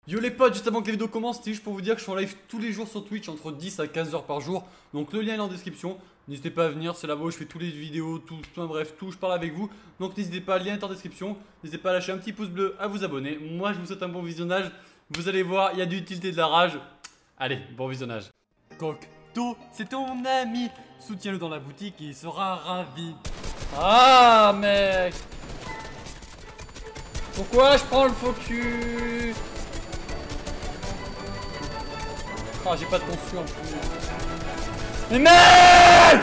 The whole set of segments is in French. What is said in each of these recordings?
Yo les potes, juste avant que la vidéo commence, c'était juste pour vous dire que je suis en live tous les jours sur Twitch entre 10 à 15 heures par jour. Donc le lien est en description, n'hésitez pas à venir, c'est là-bas où je fais tous les vidéos, tout, bref, tout, je parle avec vous. Donc n'hésitez pas, le lien est en description, n'hésitez pas à lâcher un petit pouce bleu, à vous abonner. Moi je vous souhaite un bon visionnage, vous allez voir, il y a de l'utilité de la rage. Allez, bon visionnage. Cocteau, c'est ton ami, soutiens-le dans la boutique et il sera ravi. Ah mec, pourquoi je prends le focus? Ah, j'ai pas de conçu en plus. Mais merde!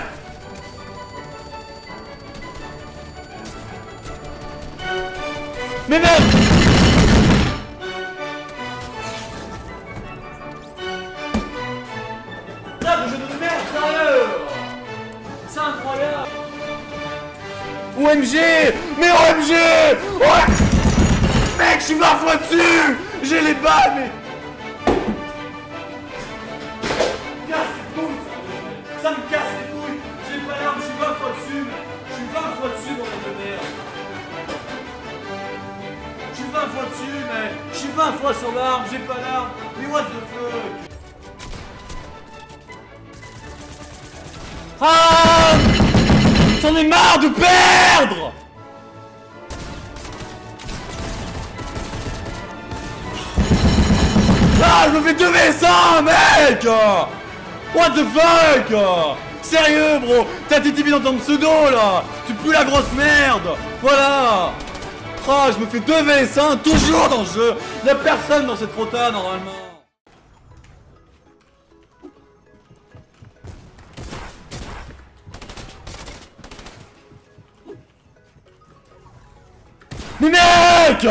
Mais merde! Ah, le jeu de merde, sérieux! C'est incroyable! OMG! Mais OMG! Ouais! Mec, je suis 20 fois dessus! J'ai les balles, mais... Ça me casse les couilles, j'ai pas l'arme, je suis 20 fois dessus, je suis 20 fois dessus dans de merde. Je suis 20 fois dessus mec, je suis 20 fois sur l'arme, j'ai pas l'arme, mais what the fuck. Ah, j'en ai marre de perdre. Ah, je me fais 2v100 mec. What the fuck! Sérieux bro, t'as TTV dans ton pseudo là. Tu pues la grosse merde. Voilà. Ah, je me fais 2v1 toujours dans le jeu. Y'a personne dans cette rota normalement. Mais mec!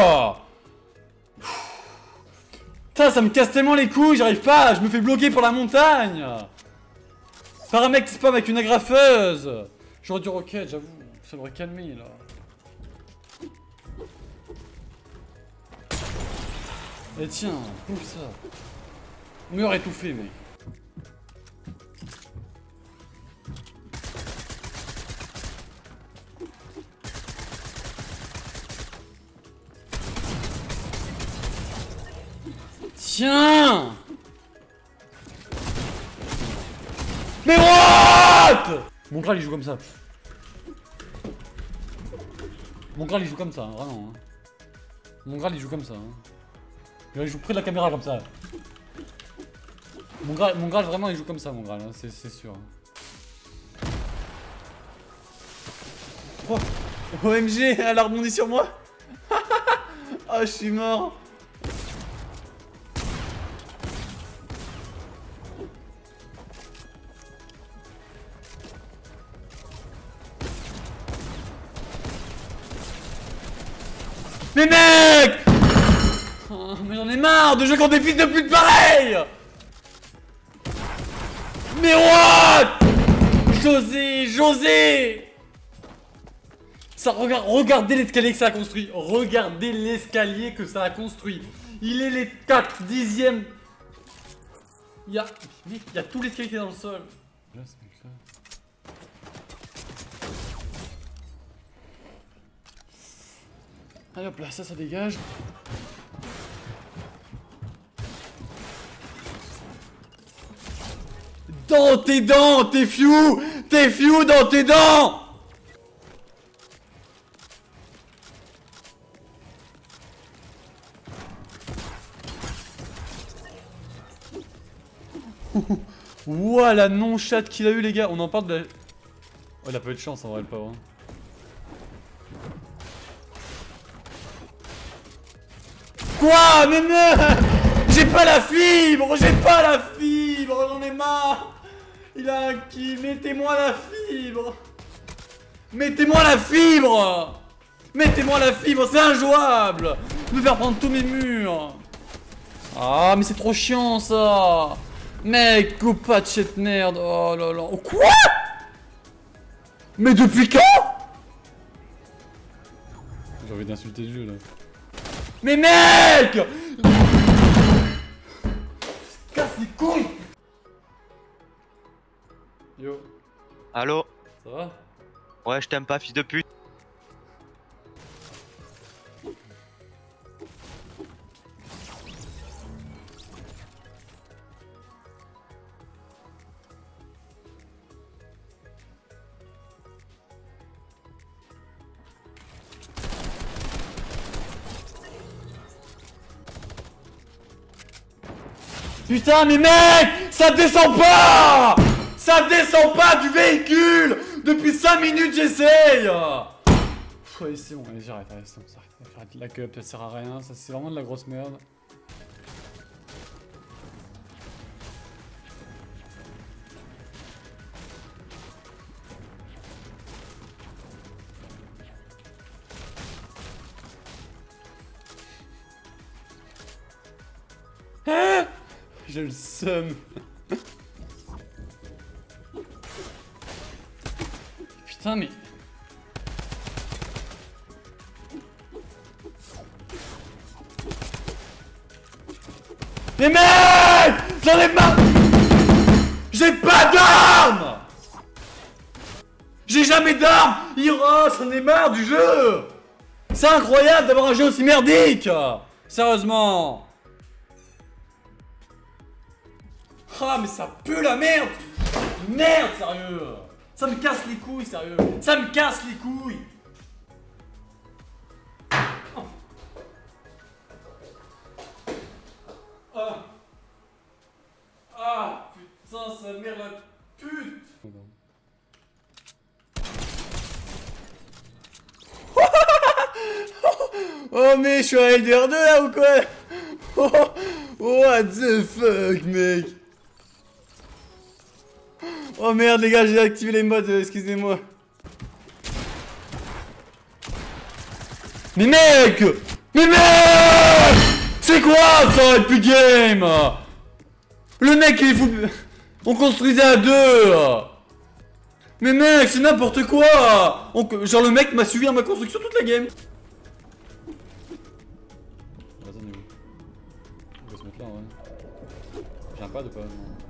Putain, ça me casse tellement les couilles, j'arrive pas, je me fais bloquer pour la montagne. Par un mec qui spam avec une agrafeuse. J'aurais dû roquette, j'avoue, ça m'aurait calmé là. Et tiens, bouffe ça. Mur étouffé mec. Tiens! Mais what? Mon Graal il joue comme ça. Mon Graal il joue comme ça, hein, vraiment. Hein. Mon Graal il joue comme ça. Hein. Il joue près de la caméra comme ça. Mon Graal vraiment il joue comme ça, mon Graal, hein, c'est sûr. Oh, OMG, elle a rebondi sur moi. Ah, je suis mort. Mais mec! Oh, mais j'en ai marre de jouer contre des fils de pute pareils! Mais what? José! Ça, regardez l'escalier que ça a construit. Regardez l'escalier que ça a construit. Il est les 4 dixièmes. Il y a tout l'escalier qui est dans le sol. Là, ce mec-là. Allez hop là, ça dégage. Dans tes dents, t'es fiou dans tes dents. Ouah, la non-chatte qu'il a eu les gars, on en parle de la... Oh, il a pas eu de chance en vrai le pauvre. Hein. Quoi? Mais j'ai pas la fibre! J'ai pas la fibre! J'en ai marre! Il a un kill! Mettez-moi la fibre! Mettez-moi la fibre! Mettez-moi la fibre! C'est injouable! De me faire prendre tous mes murs! Ah, mais c'est trop chiant ça! Mec, coupe pas de cette merde! Oh là là! Oh, quoi? Mais depuis quand? J'ai envie d'insulter le jeu là. Mais mec! Casse les couilles! Yo. Allô? Ça va? Ouais, je t'aime pas, fils de pute. Putain mais mec, ça descend pas. Ça descend pas du véhicule. Depuis 5 minutes j'essaye. Ouais c'est bon, allez j'arrête, c'est bon, j'arrête. La cup, ça sert à rien, ça c'est vraiment de la grosse merde. J'ai le seum. Putain mais... Mais mec, j'en ai marre. J'ai pas d'armes. J'ai jamais d'armes. Ira, j'en ai marre du jeu. C'est incroyable d'avoir un jeu aussi merdique. Sérieusement. Ah mais ça pue la merde. Merde, sérieux. Ça me casse les couilles, sérieux. Ça me casse les couilles. Ah. Ah putain, sa mère la pute. Oh mais je suis un LDR2 là ou quoi? What the fuck mec. Oh merde les gars, j'ai activé les modes, excusez-moi. Mais mec. Mais mec. C'est quoi ça, Epic Game? Le mec il faut... On construisait à deux. Mais mec, c'est n'importe quoi. Genre le mec m'a suivi à ma construction toute la game. Attendez où? On va se mettre là ouais. J'ai un pad ou pas?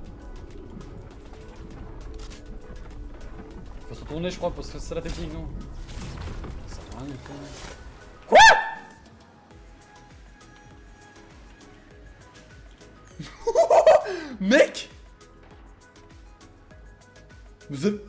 Faut se retourner je crois parce que c'est la technique non? Ça sert à rien du tout. Quoi? Mec! Vous êtes...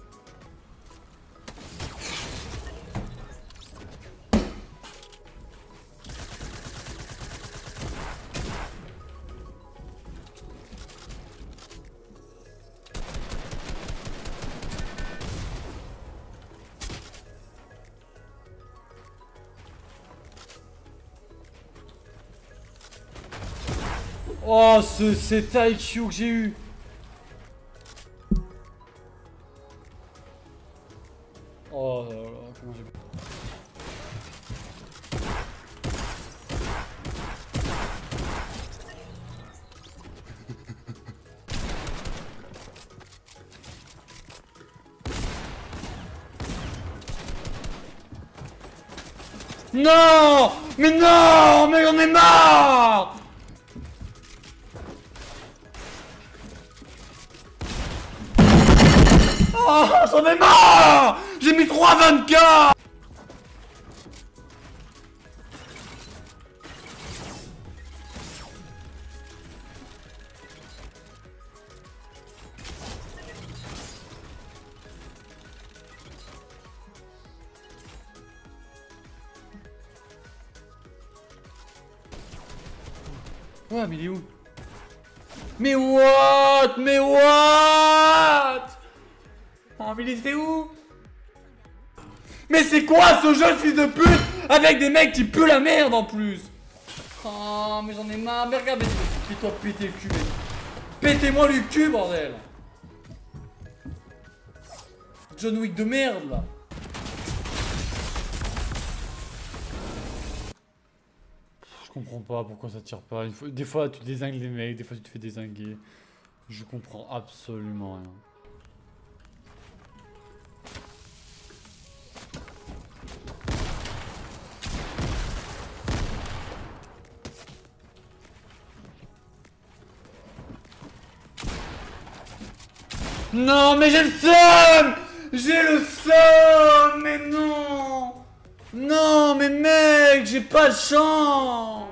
Oh, cet IQ que j'ai eu. Oh là là, comment j'ai... Non! Mais non! Mais j'en ai marre! Oh, j'en ai marre! J'ai mis 3,24! Ouais, mais il est où? Mais what? Mais what? Oh, mais il était où? Mais c'est quoi ce jeu de fils de pute avec des mecs qui puent la merde en plus? Oh, mais j'en ai marre. Mais regarde, fais-toi péter le cul, mec. Pétez-moi le cul, bordel. John Wick de merde, là. Je comprends pas pourquoi ça tire pas. Des fois, tu dézingues les mecs, des fois, tu te fais dézinguer. Je comprends absolument rien. Non, mais j'ai le seum! J'ai le seum! Mais non! Non, mais mec, j'ai pas de chance!